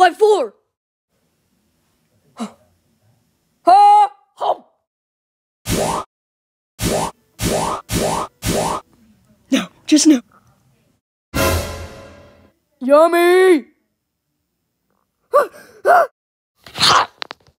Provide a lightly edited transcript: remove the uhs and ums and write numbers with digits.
like 4. Ha! Hum! No, just no. Yummy!